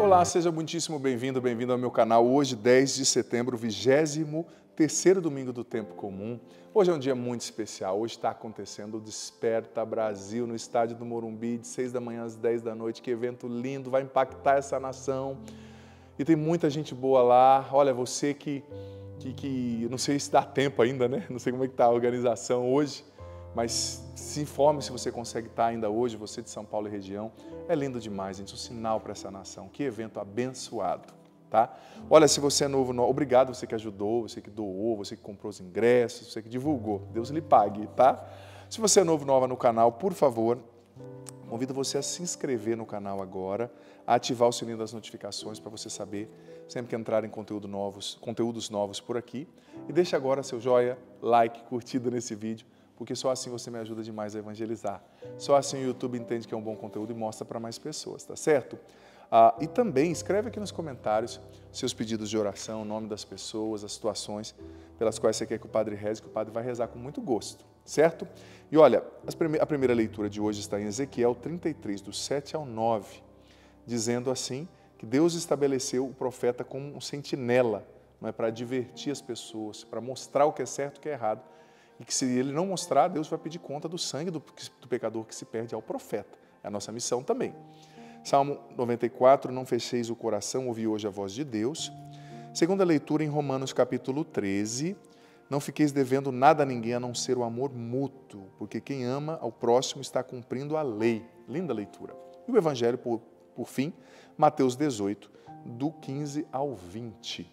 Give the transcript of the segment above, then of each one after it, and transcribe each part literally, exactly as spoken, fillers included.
Olá, seja muitíssimo bem-vindo, bem-vindo ao meu canal. Hoje, dez de setembro, vigésimo terceiro domingo do tempo comum. Hoje é um dia muito especial. Hoje está acontecendo o Desperta Brasil no estádio do Morumbi, de seis da manhã às dez da noite. Que evento lindo, vai impactar essa nação. E tem muita gente boa lá. Olha, você que, que, que não sei se dá tempo ainda, né? Não sei como é que está a organização hoje, mas se informe se você consegue estar ainda hoje, você de São Paulo e região. É lindo demais, gente, um sinal para essa nação. Que evento abençoado, tá? Olha, se você é novo, obrigado você que ajudou, você que doou, você que comprou os ingressos, você que divulgou. Deus lhe pague, tá? Se você é novo, nova no canal, por favor, convido você a se inscrever no canal agora, a ativar o sininho das notificações para você saber sempre que entrarem conteúdo novos, conteúdos novos por aqui. E deixa agora seu joia, like, curtida nesse vídeo, porque só assim você me ajuda demais a evangelizar. Só assim o YouTube entende que é um bom conteúdo e mostra para mais pessoas, tá certo? Ah, e também escreve aqui nos comentários seus pedidos de oração, o nome das pessoas, as situações pelas quais você quer que o Padre reze, que o Padre vai rezar com muito gosto, certo? E olha, a primeira leitura de hoje está em Ezequiel trinta e três, do sete ao nove, dizendo assim que Deus estabeleceu o profeta como um sentinela, não é, para advertir as pessoas, para mostrar o que é certo e o que é errado. E que se ele não mostrar, Deus vai pedir conta do sangue do, do pecador que se perde ao profeta. É a nossa missão também. Salmo noventa e quatro, não fecheis o coração, ouvi hoje a voz de Deus. Segunda leitura em Romanos capítulo treze, não fiqueis devendo nada a ninguém a não ser o amor mútuo, porque quem ama ao próximo está cumprindo a lei. Linda leitura. E o Evangelho, por, por fim, Mateus dezoito, do quinze ao vinte.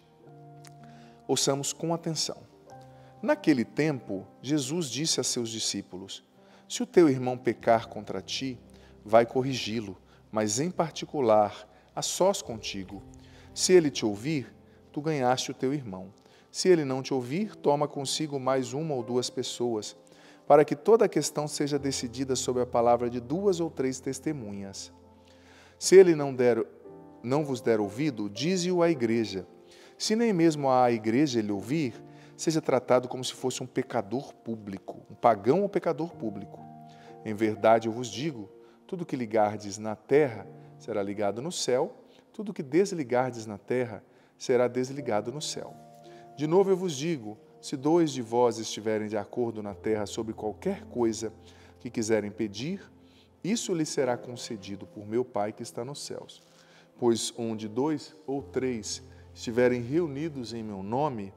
Ouçamos com atenção. Naquele tempo, Jesus disse a seus discípulos: se o teu irmão pecar contra ti, vai corrigi-lo, mas em particular, a sós contigo. Se ele te ouvir, tu ganhaste o teu irmão. Se ele não te ouvir, toma consigo mais uma ou duas pessoas, para que toda a questão seja decidida sob a palavra de duas ou três testemunhas. Se ele não, der, não vos der ouvido, dize-o à igreja. Se nem mesmo à igreja ele ouvir, seja tratado como se fosse um pecador público, um pagão ou pecador público. Em verdade eu vos digo, tudo que ligardes na terra será ligado no céu, tudo que desligardes na terra será desligado no céu. De novo eu vos digo, se dois de vós estiverem de acordo na terra sobre qualquer coisa que quiserem pedir, isso lhes será concedido por meu Pai que está nos céus. Pois onde dois ou três estiverem reunidos em meu nome,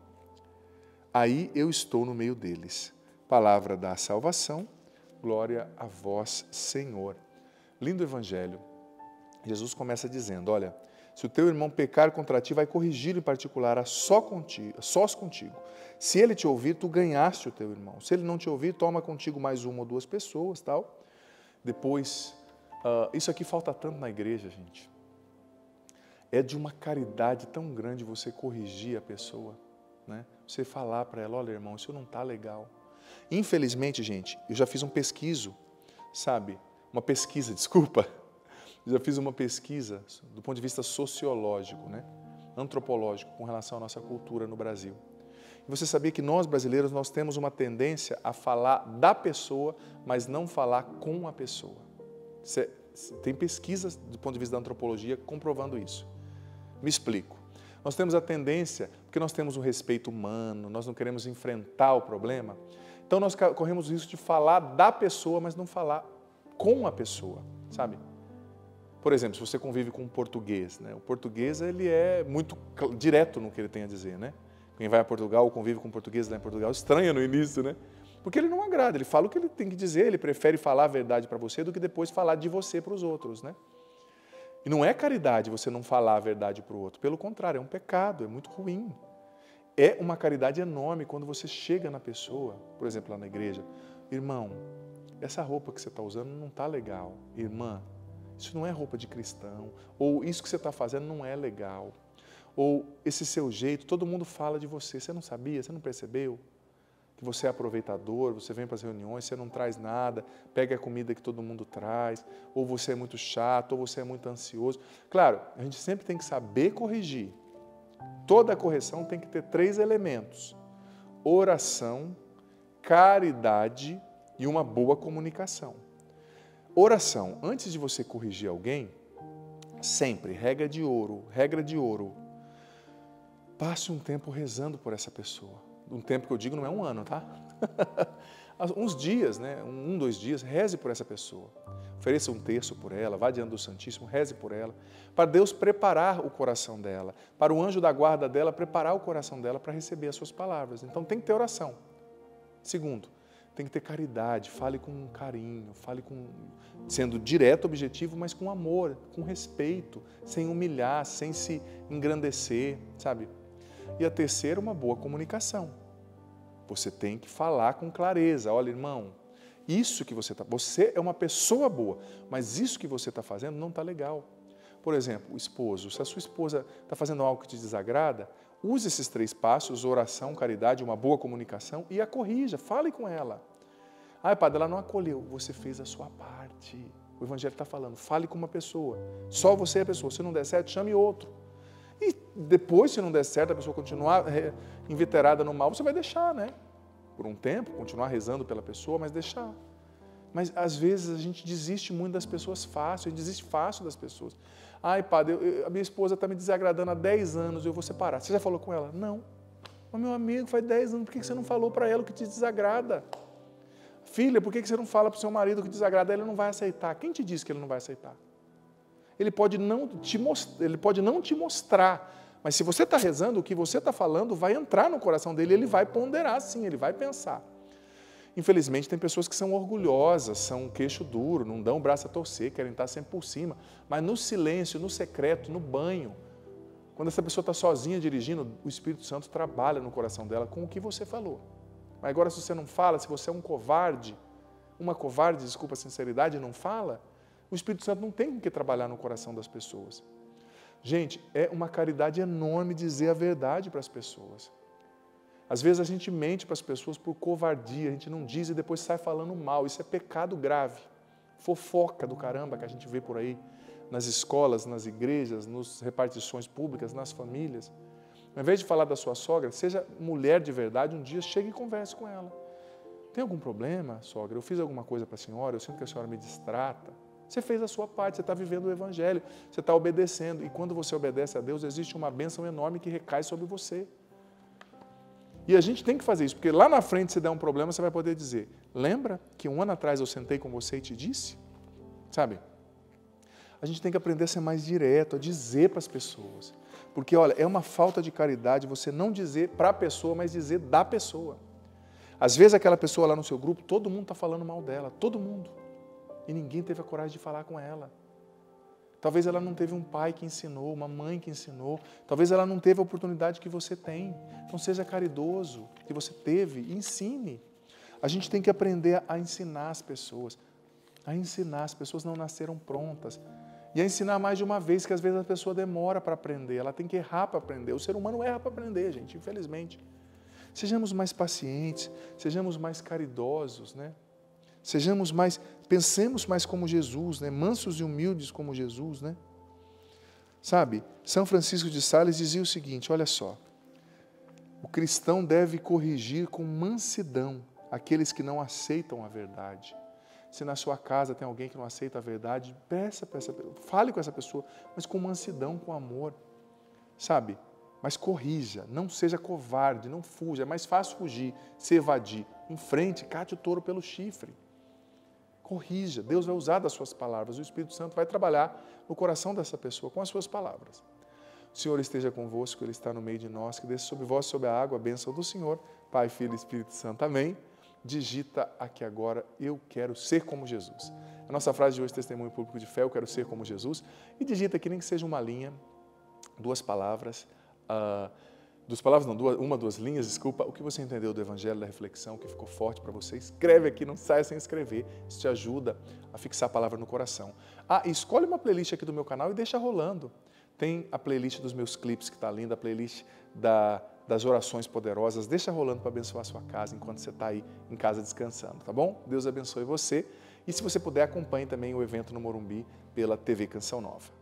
aí eu estou no meio deles. Palavra da salvação, glória a vós, Senhor. Lindo evangelho. Jesus começa dizendo, olha, se o teu irmão pecar contra ti, vai corrigir em particular a só contigo, sós contigo. Se ele te ouvir, tu ganhaste o teu irmão. Se ele não te ouvir, toma contigo mais uma ou duas pessoas, tal. Depois, uh, isso aqui falta tanto na igreja, gente. É de uma caridade tão grande você corrigir a pessoa. Né? Você falar para ela, olha irmão, isso não está legal. Infelizmente, gente, eu já fiz um pesquiso, sabe? Uma pesquisa, desculpa. Eu já fiz uma pesquisa do ponto de vista sociológico, né? Antropológico, com relação à nossa cultura no Brasil. E você sabia que nós brasileiros, nós temos uma tendência a falar da pessoa, mas não falar com a pessoa. Você, tem pesquisas do ponto de vista da antropologia comprovando isso. Me explico. Nós temos a tendência, porque nós temos um respeito humano, nós não queremos enfrentar o problema, então nós corremos o risco de falar da pessoa, mas não falar com a pessoa, sabe? Por exemplo, se você convive com um português, né? O português ele é muito direto no que ele tem a dizer, né? Quem vai a Portugal ou convive com um português lá em Portugal estranha no início, né? Porque ele não agrada, ele fala o que ele tem que dizer, ele prefere falar a verdade para você do que depois falar de você para os outros, né? E não é caridade você não falar a verdade para o outro. Pelo contrário, é um pecado, é muito ruim. É uma caridade enorme quando você chega na pessoa, por exemplo, lá na igreja. Irmão, essa roupa que você está usando não está legal. Irmã, isso não é roupa de cristão. Ou isso que você está fazendo não é legal. Ou esse seu jeito, todo mundo fala de você. Você não sabia? Você não percebeu? Que você é aproveitador, você vem para as reuniões, você não traz nada, pega a comida que todo mundo traz, ou você é muito chato, ou você é muito ansioso. Claro, a gente sempre tem que saber corrigir. Toda correção tem que ter três elementos: oração, caridade e uma boa comunicação. Oração. Antes de você corrigir alguém, sempre, regra de ouro, regra de ouro, passe um tempo rezando por essa pessoa. Um tempo que eu digo não é um ano, tá? Uns dias, né? Um, dois dias, reze por essa pessoa. Ofereça um terço por ela, vá diante do Santíssimo, reze por ela, para Deus preparar o coração dela, para o anjo da guarda dela preparar o coração dela para receber as suas palavras. Então tem que ter oração. Segundo, tem que ter caridade, fale com carinho, fale com, sendo direto, objetivo, mas com amor, com respeito, sem humilhar, sem se engrandecer, sabe? E a terceira, uma boa comunicação. Você tem que falar com clareza. Olha, irmão, isso que você está... Você é uma pessoa boa, mas isso que você está fazendo não está legal. Por exemplo, o esposo. Se a sua esposa está fazendo algo que te desagrada, use esses três passos, oração, caridade, uma boa comunicação e a corrija. Fale com ela. Ah, padre, ela não acolheu. Você fez a sua parte. O Evangelho está falando. Fale com uma pessoa. Só você é a pessoa. Se não der certo, chame outro. E depois, se não der certo, a pessoa continuar inveterada no mal, você vai deixar, né? Por um tempo, continuar rezando pela pessoa, mas deixar. Mas, às vezes, a gente desiste muito das pessoas fácil, a gente desiste fácil das pessoas. Ai, padre, eu, eu, a minha esposa está me desagradando há dez anos, eu vou separar. Você já falou com ela? Não. Mas, meu amigo, faz dez anos, por que você não falou para ela o que te desagrada? Filha, por que você não fala para o seu marido o que desagrada? Ele não vai aceitar. Quem te disse que ele não vai aceitar? Ele pode não te mostrar, ele pode não te mostrar, mas se você está rezando, o que você está falando vai entrar no coração dele, ele vai ponderar sim, ele vai pensar. Infelizmente, tem pessoas que são orgulhosas, são queixo duro, não dão o braço a torcer, querem estar sempre por cima, mas no silêncio, no secreto, no banho, quando essa pessoa está sozinha dirigindo, o Espírito Santo trabalha no coração dela com o que você falou. Mas agora, se você não fala, se você é um covarde, uma covarde, desculpa a sinceridade, não fala, o Espírito Santo não tem com que trabalhar no coração das pessoas. Gente, é uma caridade enorme dizer a verdade para as pessoas. Às vezes a gente mente para as pessoas por covardia, a gente não diz e depois sai falando mal. Isso é pecado grave, fofoca do caramba que a gente vê por aí, nas escolas, nas igrejas, nas repartições públicas, nas famílias. Ao invés de falar da sua sogra, seja mulher de verdade, um dia chegue e converse com ela. Tem algum problema, sogra? Eu fiz alguma coisa para a senhora? Eu sinto que a senhora me distrata. Você fez a sua parte, você está vivendo o Evangelho, você está obedecendo. E quando você obedece a Deus, existe uma bênção enorme que recai sobre você. E a gente tem que fazer isso, porque lá na frente, se der um problema, você vai poder dizer, lembra que um ano atrás eu sentei com você e te disse? Sabe? A gente tem que aprender a ser mais direto, a dizer para as pessoas. Porque, olha, é uma falta de caridade você não dizer para a pessoa, mas dizer da pessoa. Às vezes aquela pessoa lá no seu grupo, todo mundo está falando mal dela, todo mundo. E ninguém teve a coragem de falar com ela. Talvez ela não teve um pai que ensinou, uma mãe que ensinou. Talvez ela não teve a oportunidade que você tem. Então seja caridoso, que você teve, e ensine. A gente tem que aprender a ensinar as pessoas. A ensinar, as pessoas não nasceram prontas. E a ensinar mais de uma vez, que às vezes a pessoa demora para aprender. Ela tem que errar para aprender. O ser humano erra para aprender, gente, infelizmente. Sejamos mais pacientes, sejamos mais caridosos, né? Sejamos mais, pensemos mais como Jesus, né? Mansos e humildes como Jesus, né? Sabe, São Francisco de Sales dizia o seguinte, olha só, o cristão deve corrigir com mansidão aqueles que não aceitam a verdade. Se na sua casa tem alguém que não aceita a verdade, peça para essa pessoa, fale com essa pessoa, mas com mansidão, com amor, sabe? Mas corrija, não seja covarde, não fuja, é mais fácil fugir, se evadir. Em frente, cate o touro pelo chifre. Corrija, Deus vai usar das suas palavras, o Espírito Santo vai trabalhar no coração dessa pessoa com as suas palavras. O Senhor esteja convosco, Ele está no meio de nós, que desça sobre vós, sobre a água, a bênção do Senhor, Pai, Filho e Espírito Santo. Amém. Digita aqui agora, eu quero ser como Jesus. A nossa frase de hoje, testemunho público de fé, eu quero ser como Jesus. E digita aqui, nem que seja uma linha, duas palavras, uh, duas palavras não, duas, uma, duas linhas, desculpa, o que você entendeu do Evangelho, da reflexão, o que ficou forte para você, escreve aqui, não saia sem escrever, isso te ajuda a fixar a palavra no coração. Ah, e escolhe uma playlist aqui do meu canal e deixa rolando. Tem a playlist dos meus clipes, que está linda, a playlist da, das orações poderosas, deixa rolando para abençoar a sua casa, enquanto você está aí em casa descansando, tá bom? Deus abençoe você, e se você puder, acompanhe também o evento no Morumbi pela T V Canção Nova.